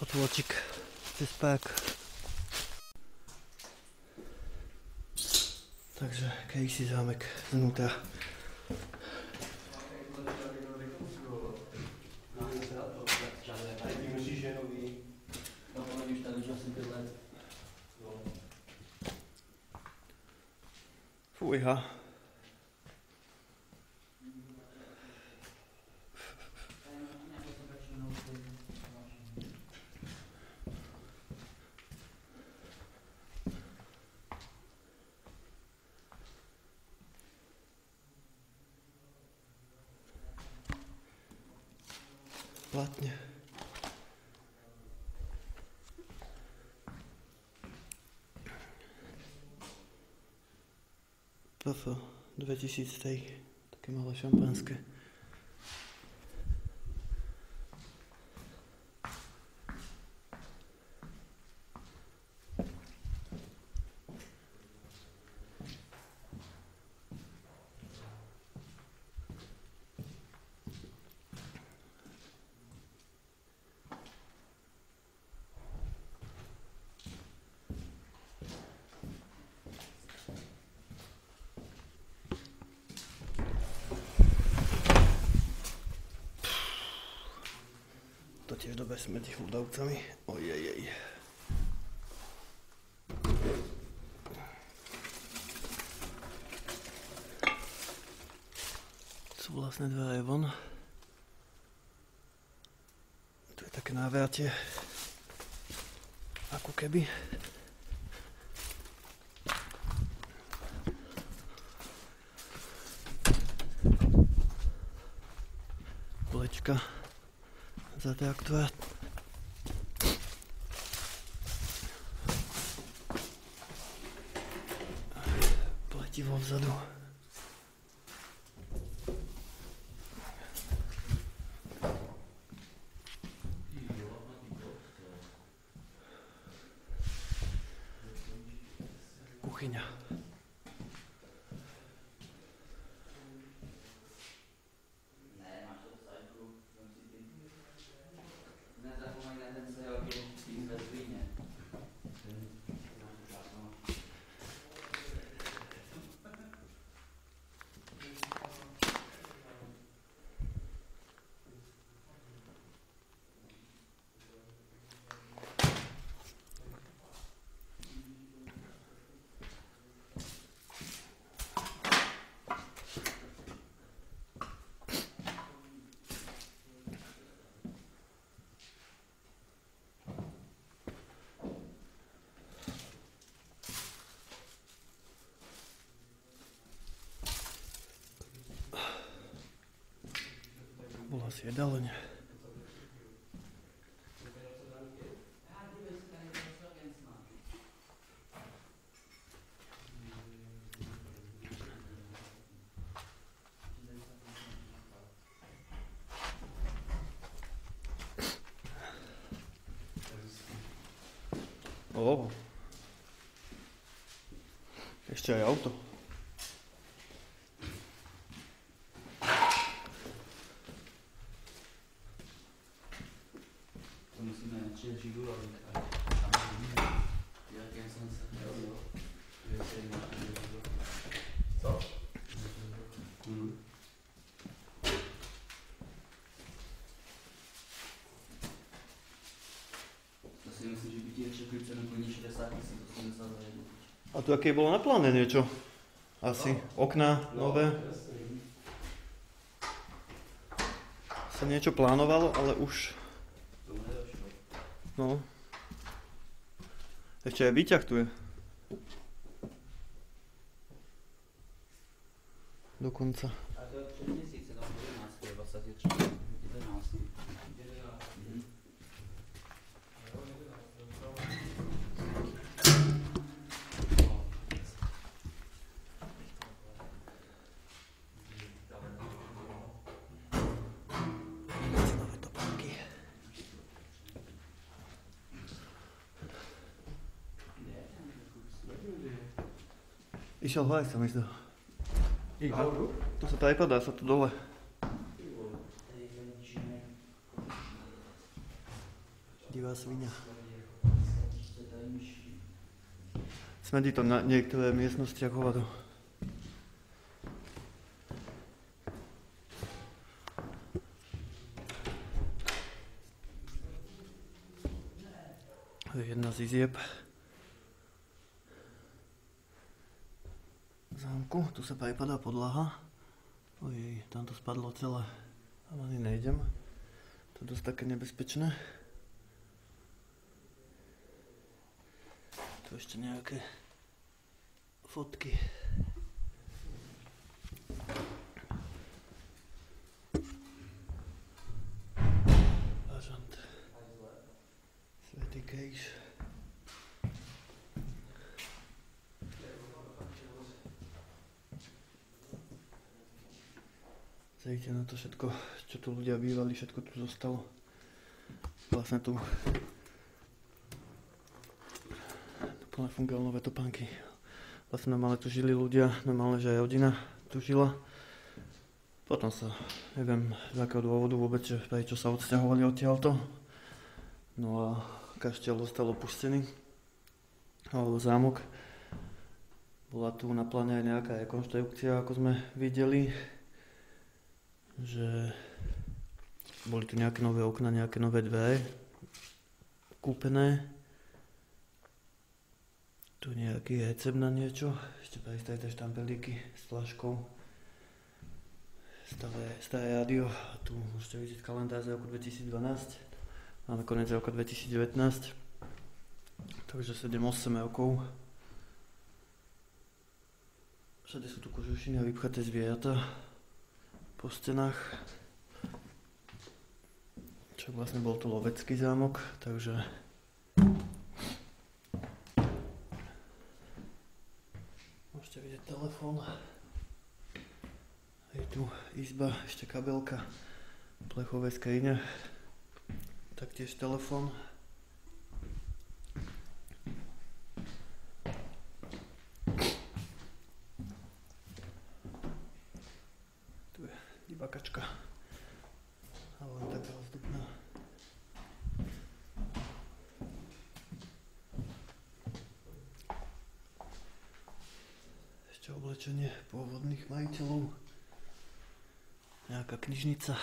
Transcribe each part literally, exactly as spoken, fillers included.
Potôčik cez pák. Takže kejsi zámek znútra. Fújha. Platne. Toto dvetisíc tej, také malé šampanské. To tiež dobre smrdí hlodavcami. Ojejej. Sú vlastne dvere von. Tu je také návratie. Ako keby. Kolečka. Zatraktovať. Pletivo vzadu. Kuchyňa. Bola si jedáleň. Ó. Ešte aj auto. A tu aké bolo na pláne niečo? Asi okná nové. Sa niečo plánovalo, ale už... No. Ešte aj výťah tu je. Dokonca. A to je tři měsíce, no jedenáct, dvacet tři, jedenáct. Išiel hore, sa mi zdá. Tu sa prepadá sa tu dole. Divá svinia. Smedí to na niektoré miestnosti ako hovado. To je jedna z izieb zámku. Tu sa prepadá podlaha. Ojej, tam to spadlo celé. Tam ani nejdem. To je dosť také nebezpečné. Tu ešte nejaké fotky. Bažant. Svätý kríž. Zajte na to všetko, čo tu ľudia bývali, všetko tu zostalo. Vlastne tu plne fungovali nové topánky. Vlastne normálne tu žili ľudia, normálne, že aj rodina tu žila. Potom sa, neviem z akého dôvodu vôbec, že prečo sa odsťahovali odtiaľto. No a kaštiel zostal opustený, alebo zámok. Bola tu na pláne aj nejaká rekonštrukcia, ako sme videli. Že boli tu nejaké nové okna, nejaké nové dvere kúpené. Tu nejaký recept na niečo, ešte prestajte štampelíky s flaškou. Staré, staré rádio, a tu môžete vidieť kalendár z roku dvetisícdvanásť. Máme koniec roka dvetisícdevätnásť, takže sedem osem rokov. Všade sú tu kožušiny a vypchaté zvieratá po stenách. Čo vlastne bol tu lovecký zámok, takže môžete vidieť telefón. Je tu izba, ešte kabelka, plechové skrine, taktiež telefón. Bakačka. Ale len taká ozdobná. Ešte oblečenie pôvodných majiteľov. Nejaká knižnica.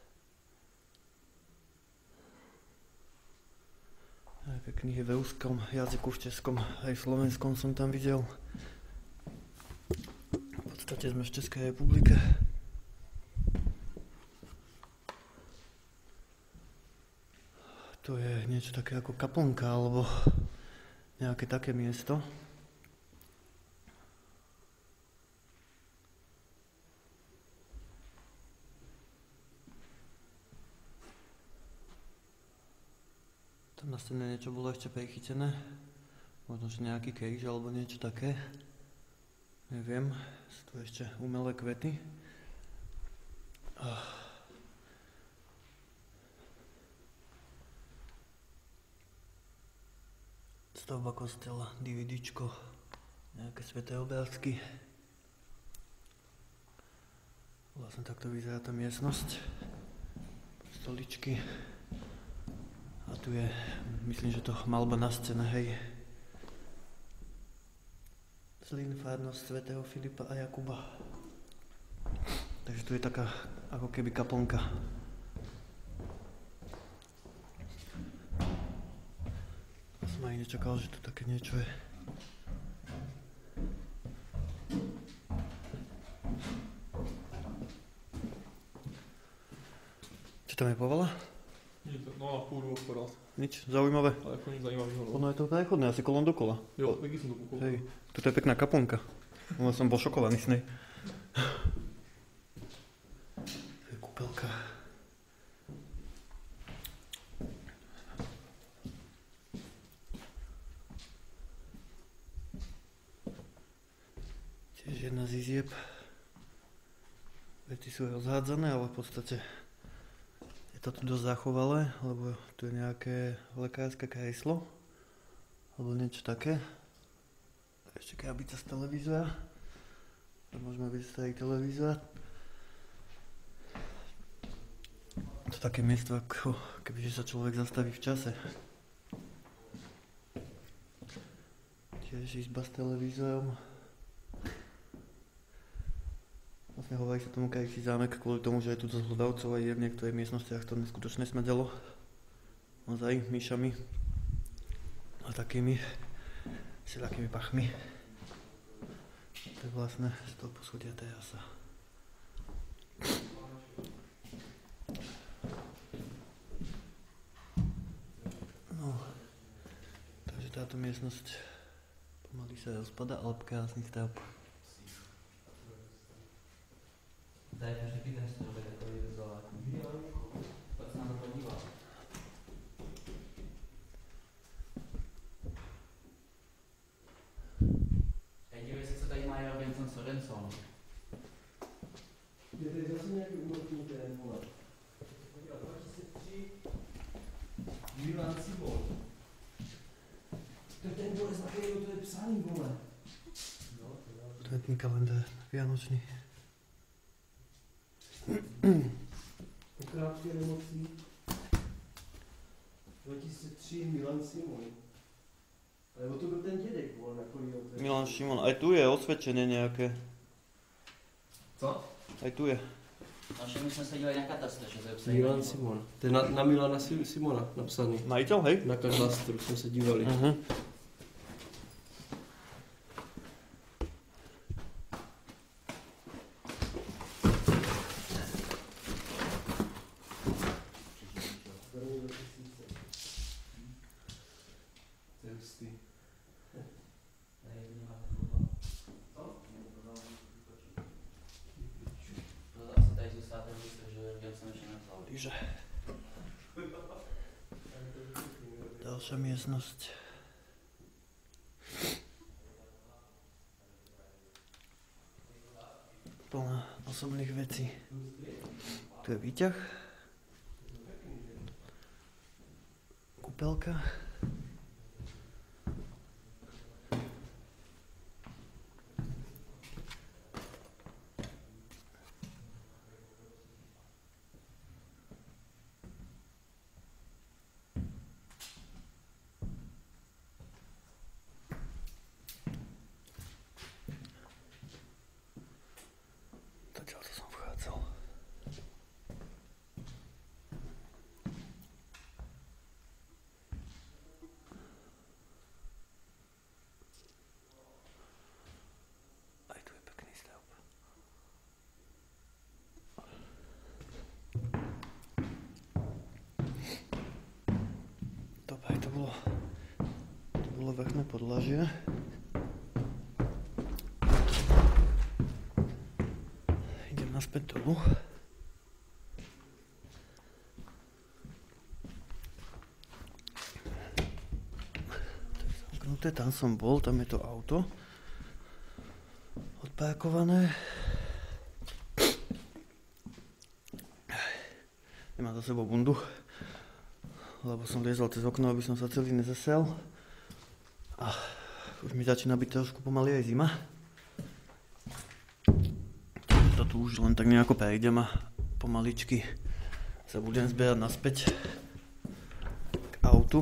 Nejaké knihy v ruskom jazyku, v českom aj v slovenskom som tam videl. V podstate sme v Českej republike. To je niečo také ako kaplnka, alebo nejaké také miesto. Tam na stene niečo bolo ešte prechytené. Možno, že nejaký kríž alebo niečo také. Neviem. Sú tu ešte umelé kvety. Ah. Stavba kostela, DVDčko, nejaké sväté obrázky. Vlastne takto vyzerá tá miestnosť. Stoličky. A tu je, myslím, že to malba na scéne, hej. Zlín, farnosť svätého Filipa a Jakuba. Takže tu je taká ako keby kaplnka. Som aj nečakal, že tu také niečo je. Čo tam je povala? Nič, no a pôjdu akorát. Nič zaujímavé? Ale ako nič zaujímavého. Ono je to prechodné, asi kolom dokola. Jo, taký som to pokol. Hej, toto je pekná kaplnka. No som bol šokovaný s nej. To je kúpelka. Tiež jedna z izieb. Vety sú rozhádzané, ale v podstate je to tu dosť zachovalé, lebo tu je nejaké lekárske kreslo alebo niečo také. Ešte krabica z televízora. To môžeme byť starý televízor. To také miesto, ako kebyže sa človek zastaví v čase. Tiež izba s televízorom. Vlastne hovorí sa tomu krajší zámek kvôli tomu, že je tu dosť hlodavcov a je v niektorej miestnostiach to neskutočne smrdelo. Ozaj, myšami. A takými všelakými pachmi. To je vlastne z toho poschodia terasa. No, takže táto miestnosť pomaly sa rozpada, ale krásny stav. Dajte všetky ten strobek, ako je to zolák. Poď sa na to podívať. Hej, dívej se, co tady má Jorgensen Sorenson. Je tady zase nějaký úmrtný ten, vole. Podívat, dvacet tři Milan Simon. To je ten vole, na kterého to je psaný, vole. Adventný kalendář, vianočný. Po krátké nemocí dva tisíce tři Milan Simon. Alebo to byl ten dědek, vole, na kterého to je. Milan Šimon, aj tu je osvedčenie nejaké. Co? Aj tu je. No však my jsme se dívali na katastr, že to je psaný. Milan Simon. To je na, na Milana Si- Simona napsaný. Majiteľ, hej? Na katastru jsme se dívali. Uh-huh. To je hustý. Tady to nemá takovou. Co? To asi tady zůstáte víc, že Jorgensen ještě nepsal. Takže ďalšia miestnosť. Plná osobných vecí. Tu je výťah. Kúpelka. Zatiaľ to som vchádzal. Aj tu je pekný stav. Dobre, to bolo, to bolo vrchné podlažie. Idem naspäť dolu. To je zamknuté, tam som bol, tam je to auto odparkované. Nemám za sebou bundu, lebo som liezol cez okno, aby som sa celý nezasel. A už mi začína byť trošku pomaly aj zima. To tu už len tak nejako prejdem a pomaličky sa budem zbierať naspäť k autu.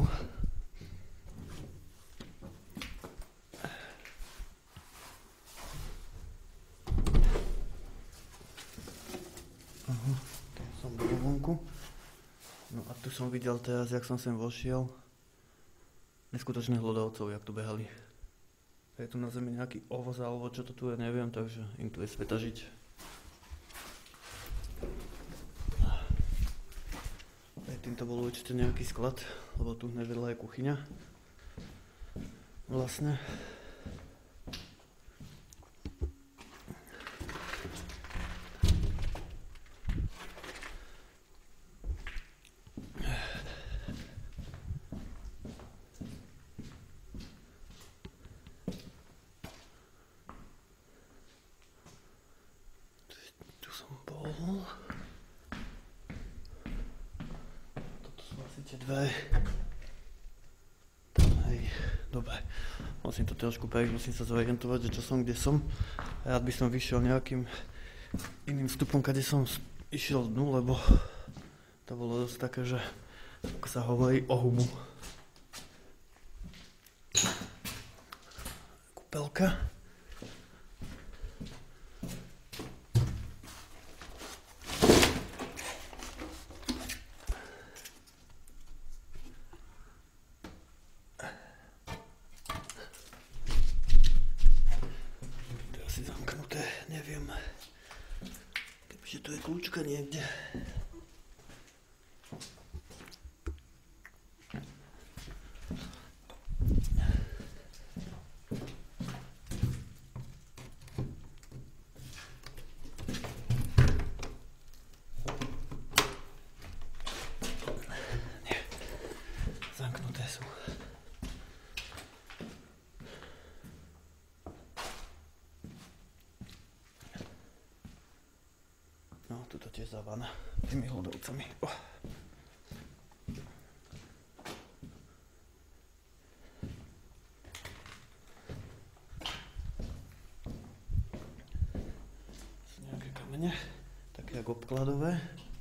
Aha, tu som bol vonku. No a tu som videl teraz, jak som sem vošiel, neskutočných hlodavcov, jak tu behali. Je tu na zemi nejaký ovoz alebo čo to tu je, neviem, takže im tu je sveta žiť. Predtým to bol určite nejaký sklad, lebo tu nevedľa je kuchyňa. Vlastne. Tu som bol. Toto sú asi tie dve. Hej, dobre. Musím to trošku prejsť, musím sa zorientovať, že čo som, kde som. Rád by som vyšiel nejakým iným vstupom, kade som išiel dnu, lebo to bolo dosť také, že ako sa hovorí o hubu. Kúpelka. To je asi zamknuté, neviem. Kebyže tu je kľúčka niekde. Zamknuté sú. No, tuto tiež zavána tými hlodovcami. Oh. Sú nejaké kamene, také ako obkladové.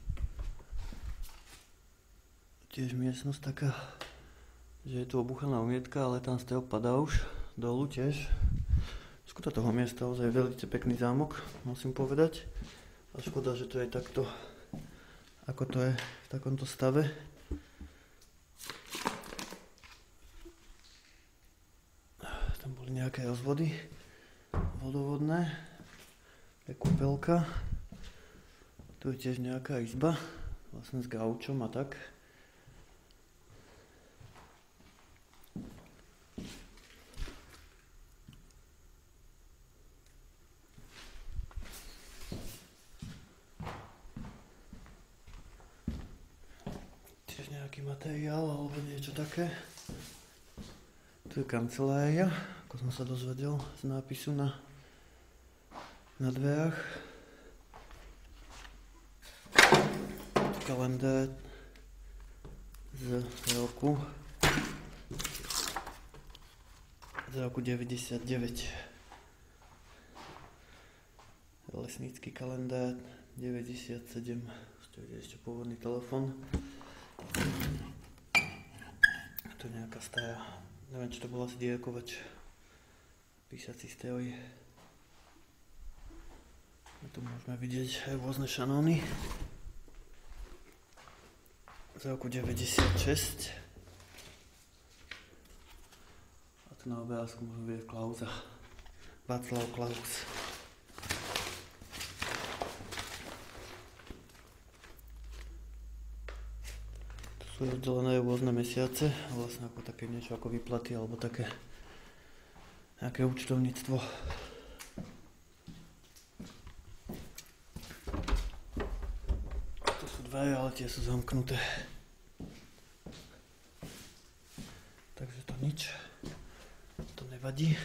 Tiež miestnosť taká, že je tu obuchaná umietka, ale tam z toho padá už dolu tiež. Škoda toho miesta, ozaj veľmi pekný zámok, musím povedať. A škoda, že to je takto, ako to je v takomto stave. Tam boli nejaké rozvody vodovodné, je kúpelka. Tu je tiež nejaká izba, vlastne s gaučom a tak. Tiež nejaký materiál alebo niečo také. Tu je kancelária, ako som sa dozvedel z nápisu na, na dverách. Kalendár z roku z roku deväťdesiatdeväť. Lesnícky kalendár deväťdesiatsedem. Tu je ešte pôvodný telefon. Tu je nejaká stará, neviem, či to bol asi diakovač, písací stroj. A tu môžeme vidieť aj rôzne šanóny z roku deväťdesiatšesť. A tu na obrázku môžeme vidieť Klausa, Václav Klaus. Sú rozdelené rôzne mesiace, vlastne ako také niečo ako výplaty alebo také nejaké účtovníctvo. To sú dve, ale tie sú zamknuté. Takže to nič, to nevadí.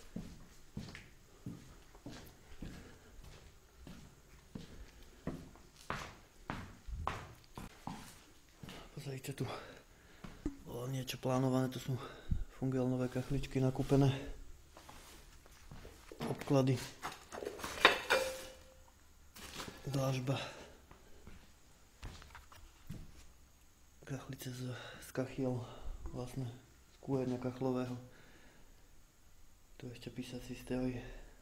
Pozrite, tu bolo niečo plánované, tu sú fungielnové kachličky nakúpené, obklady, dlážba, kachlice z, z kachiel, vlastne z kúrenia kachlového. Tu ešte písací stroj.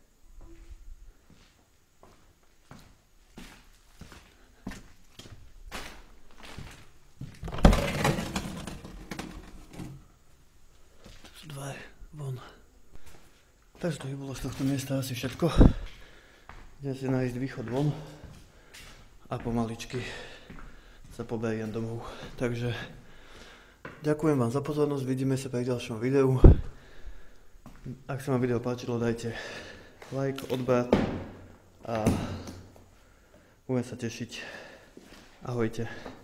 Dva von. Takže to by bolo z tohto miesta asi všetko. Idem si nájsť východ von a pomaličky sa poberiem domov. Takže ďakujem vám za pozornosť, vidíme sa pri ďalšom videu. Ak sa vám video páčilo, dajte like, odber a budem sa tešiť. Ahojte.